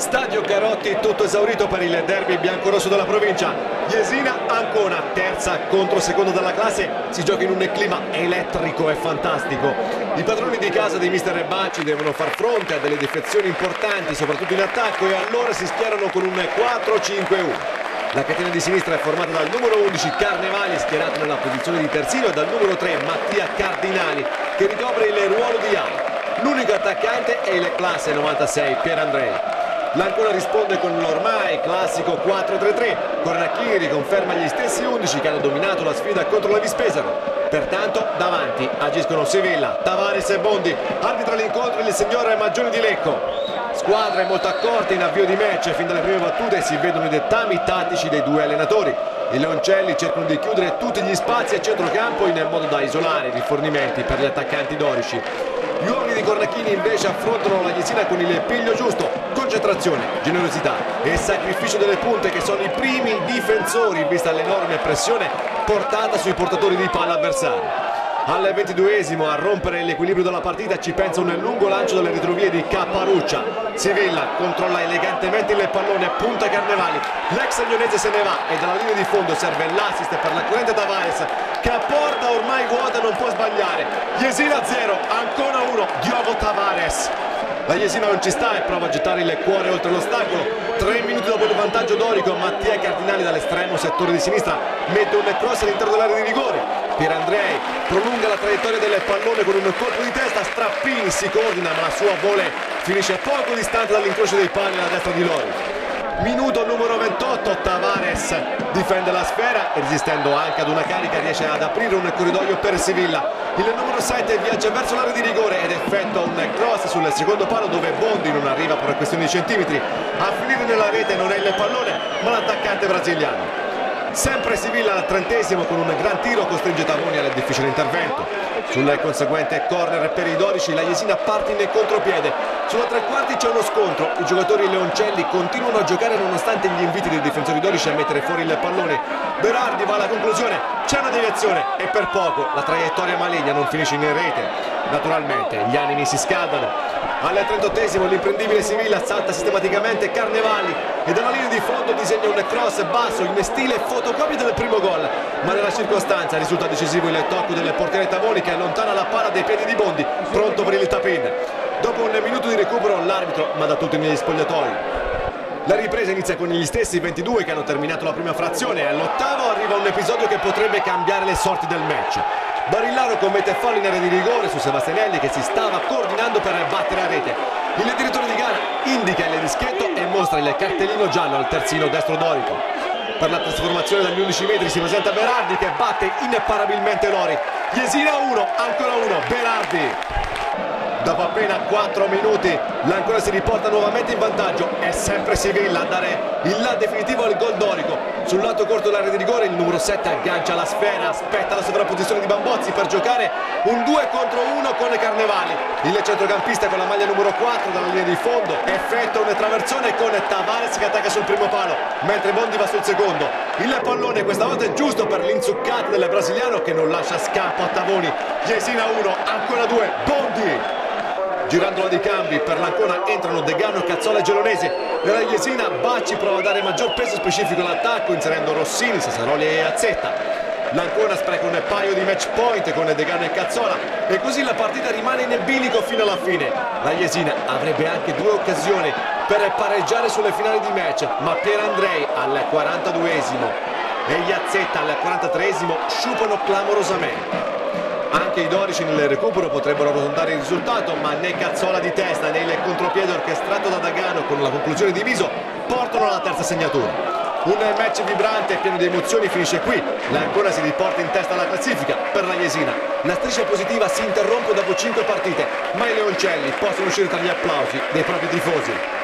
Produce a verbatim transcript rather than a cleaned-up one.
Stadio Carotti tutto esaurito per il derby biancorosso della provincia. Jesina-Ancona, terza contro seconda della classe, si gioca in un clima elettrico e fantastico. I padroni di casa di mister Bacci devono far fronte a delle defezioni importanti, soprattutto in attacco, e allora si schierano con un quattro cinque uno. La catena di sinistra è formata dal numero undici Carnevali, schierato nella posizione di terzino, e dal numero tre Mattia Cardinali, che ricopre il ruolo di ala. L'unico attaccante è il classe novantasei Pierandrei. L'Ancona risponde con l'ormai classico quattro tre tre. Cornacchini riconferma gli stessi undici che hanno dominato la sfida contro la Vispesaro. Pertanto davanti agiscono Sevilla, Tavares e Bondi. Arbitra l'incontro il signor Maggioni di Lecco. Squadre molto accorte in avvio di match, fin dalle prime battute si vedono i dettami tattici dei due allenatori. I leoncelli cercano di chiudere tutti gli spazi a centrocampo in modo da isolare i rifornimenti per gli attaccanti dorici. Gli uomini di Cornacchini invece affrontano la Jesina con il piglio giusto, concentrazione, generosità e sacrificio delle punte, che sono i primi difensori vista l'enorme pressione portata sui portatori di palla avversari. Al ventiduesimo a rompere l'equilibrio della partita ci pensa un lungo lancio dalle retrovie di Capparuccia. Sevilla controlla elegantemente il pallone, punta Carnevali, l'ex agnonese se ne va e dalla linea di fondo serve l'assist per la corrente Tavares, che a porta ormai vuota non può sbagliare. Jesina zero, Ancona uno, Diogo Tavares. La Jesina non ci sta e prova a gettare il cuore oltre l'ostacolo. Tre minuti dopo il vantaggio dorico, Mattia Cardinali dall'estremo settore di sinistra mette un cross all'interno dell'area di rigore. Pierandrei prolunga la traiettoria del pallone con un colpo di testa. Strappini si coordina, ma la sua volley finisce poco distante dall'incrocio dei pali alla destra di Lori. Minuto numero ventotto, Tavares difende la sfera e, resistendo anche ad una carica, riesce ad aprire un corridoio per Sevilla. Il numero sette viaggia verso l'area di rigore ed effettua un cross sul secondo palo, dove Bondi non arriva per questione di centimetri. A finire nella rete non è il pallone ma l'attaccante brasiliano. Sempre Sevilla al trentesimo con un gran tiro costringe Tavoni al difficile intervento. Sul conseguente corner per i dorici la Jesina parte in contropiede. Sulla tre quarti c'è uno scontro, i giocatori leoncelli continuano a giocare nonostante gli inviti dei difensori dorici a mettere fuori il pallone. Berardi va alla conclusione, c'è una deviazione e per poco la traiettoria maligna non finisce in rete. Naturalmente gli animi si scaldano. Al trentottesimo l'imprendibile Sevilla salta sistematicamente Carnevali e dalla linea di fondo disegna un cross basso in stile fotocopia del primo gol, ma nella circostanza risulta decisivo il tocco del portiere Tavoni, che allontana la palla dai piedi di Bondi, pronto per il tap-in. Dopo un minuto di recupero l'arbitro manda tutti negli spogliatoi. La ripresa inizia con gli stessi ventidue che hanno terminato la prima frazione e all'ottavo arriva un episodio che potrebbe cambiare le sorti del match. Barillaro commette fallo in area di rigore su Sebastianelli, che si stava coordinando per battere a rete. Il direttore di gara indica il dischetto e mostra il cartellino giallo al terzino destro dorico. Per la trasformazione dagli undici metri si presenta Berardi, che batte imparabilmente Lori. Jesina uno, ancora uno, Berardi. Dopo appena quattro minuti l'Ancona si riporta nuovamente in vantaggio. È sempre Sevilla a dare il là definitivo al gol dorico. Sul lato corto dell'area di rigore il numero sette aggancia la sfera, aspetta la sovrapposizione di Bambozzi per giocare un due contro uno con Carnevali. Il centrocampista con la maglia numero quattro dalla linea di fondo effettua un traversone con Tavares che attacca sul primo palo, mentre Bondi va sul secondo. Il pallone questa volta è giusto per l'inzuccata del brasiliano, che non lascia scampo a Tavoni. Jesina uno, ancora due, Bondi. Girandola di cambi per l'Ancona entrano Degano, Cazzola e Gelonese. Nella Jesina Bacci prova a dare maggior peso specifico all'attacco, inserendo Rossini, Sassaroli e Azzetta. L'Ancona spreca un paio di match point con Degano e Cazzola e così la partita rimane in bilico fino alla fine. La Jesina avrebbe anche due occasioni per pareggiare sulle finali di match, ma Pierandrei al quarantaduesimo e gli Azzetta al quarantatreesimo sciupano clamorosamente. Anche i dorici nel recupero potrebbero arrotondare il risultato, ma né Cazzola di testa né il contropiede orchestrato da Dagano con la conclusione di Viso portano alla terza segnatura. Un match vibrante e pieno di emozioni finisce qui. L'Ancona si riporta in testa alla classifica. Per la Jesina la striscia positiva si interrompe dopo cinque partite, ma i leoncelli possono uscire tra gli applausi dei propri tifosi.